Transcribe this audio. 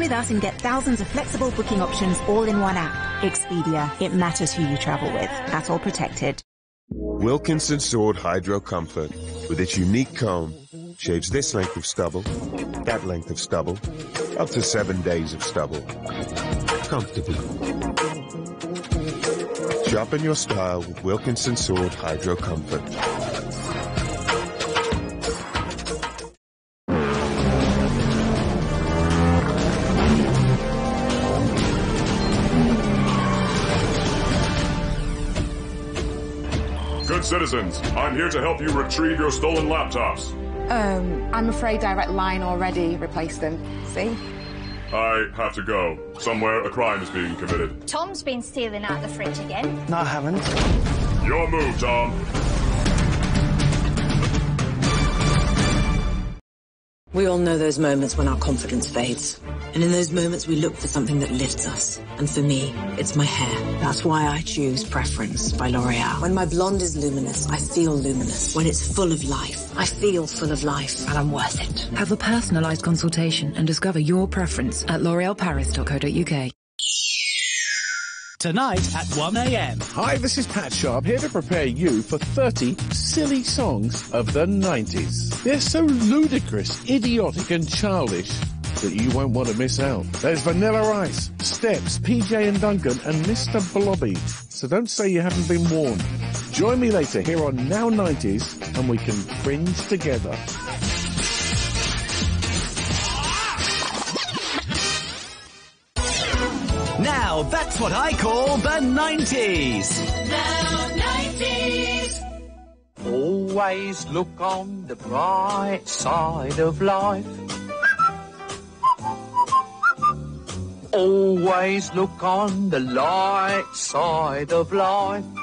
with us and get thousands of flexible booking options all in one app. Expedia. It matters who you travel with. That's all protected. Wilkinson Sword Hydro Comfort, with its unique comb, shaves this length of stubble, that length of stubble, up to 7 days of stubble. Comfortably. Sharpen your style with Wilkinson Sword Hydro Comfort. Good citizens, I'm here to help you retrieve your stolen laptops. I'm afraid Direct Line already replaced them. See? I have to go. Somewhere a crime is being committed. Tom's been stealing out the fridge again. No, I haven't. Your move, Tom. We all know those moments when our confidence fades. And in those moments we look for something that lifts us. And for me, it's my hair. That's why I choose Preference by L'Oreal. When my blonde is luminous, I feel luminous. When it's full of life, I feel full of life. And I'm worth it. Have a personalised consultation and discover your preference at l'orealparis.co.uk. Tonight at 1 a.m. Hi, this is Pat Sharp, here to prepare you for 30 silly songs of the 90s. They're so ludicrous, idiotic and childish that you won't want to miss out. There's Vanilla Ice, Steps, PJ and Duncan and Mr. Blobby. So don't say you haven't been warned. Join me later here on Now 90s and we can cringe together. Now that's what I call the 90s. Now 90s. Always look on the bright side of life. Always look on the light side of life.